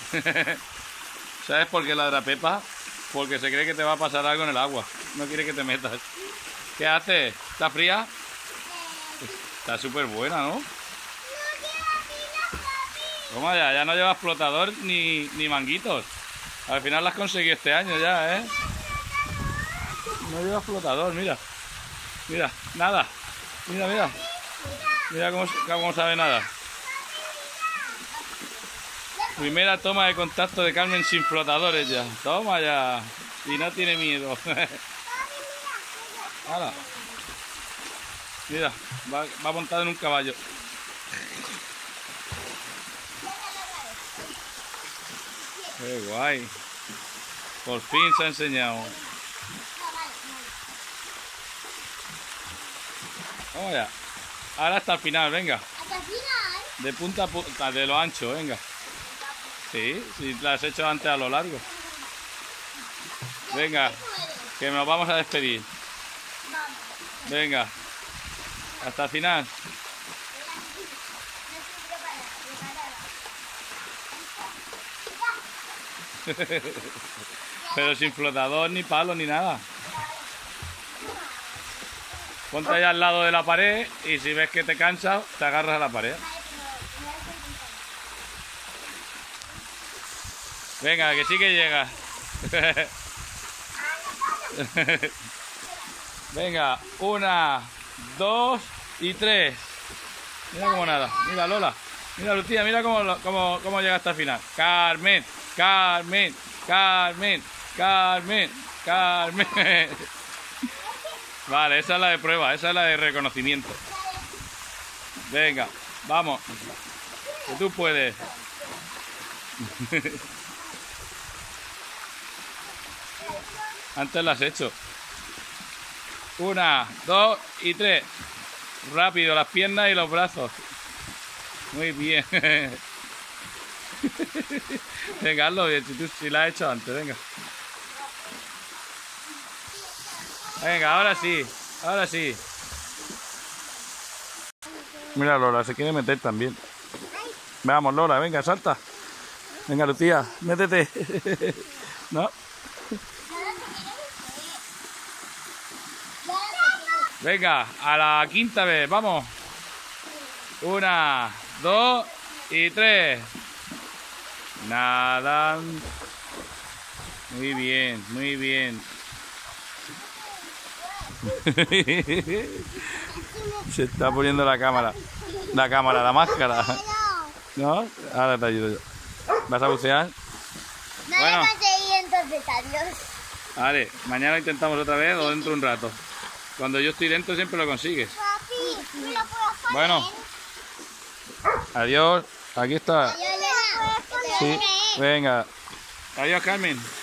¿Sabes por qué ladra Pepa? Porque se cree que te va a pasar algo en el agua. No quiere que te metas. ¿Qué haces? ¿Está fría? Está súper buena, ¿no? Toma ya, ya no llevas flotador ni manguitos. Al final las has conseguido este año ya, ¿eh? No llevas flotador, mira. Mira, nada. Mira, mira. Mira cómo sabe nada. Primera toma de contacto de Carmen sin flotadores ya. Toma ya. Y no tiene miedo. Ahora. Mira, va montado en un caballo. Qué guay. Por fin se ha enseñado. Vamos allá. Ahora hasta el final, venga. ¿Hasta el final? De punta a punta, de lo ancho, venga. Sí, si la has hecho antes a lo largo. Venga, que nos vamos a despedir. Venga, hasta el final. Pero sin flotador, ni palo, ni nada. Ponte ahí al lado de la pared y si ves que te cansas, te agarras a la pared. Venga, que sí que llega. Venga, 1, 2 y 3. Mira cómo nada. Mira Lola. Mira Lucía, mira cómo llega hasta el final. Carmen, Carmen, Carmen, Carmen, Carmen. Vale, esa es la de prueba, esa es la de reconocimiento. Venga, vamos. Que tú puedes. Antes lo has hecho. 1, 2 y 3. Rápido, las piernas y los brazos. Muy bien. Venga, hazlo bien, si lo has hecho antes, venga. Venga, ahora sí, ahora sí. Mira Lola, se quiere meter también. Vamos Lola, venga, salta. Venga Lucía, métete. ¿No? Venga, a la quinta vez, vamos. 1, 2 y 3. Nadan. Muy bien, muy bien. Se está poniendo la máscara. ¿No? Ahora te ayudo yo. ¿Vas a bucear? No bueno. Le conseguí entonces, adiós. Vale, mañana intentamos otra vez o dentro de un rato. Cuando yo estoy dentro siempre lo consigues. Papi, ¿me lo puedo poner? Bueno. Adiós. Aquí está. Adiós, Elena. Sí. Venga. Adiós, Carmen.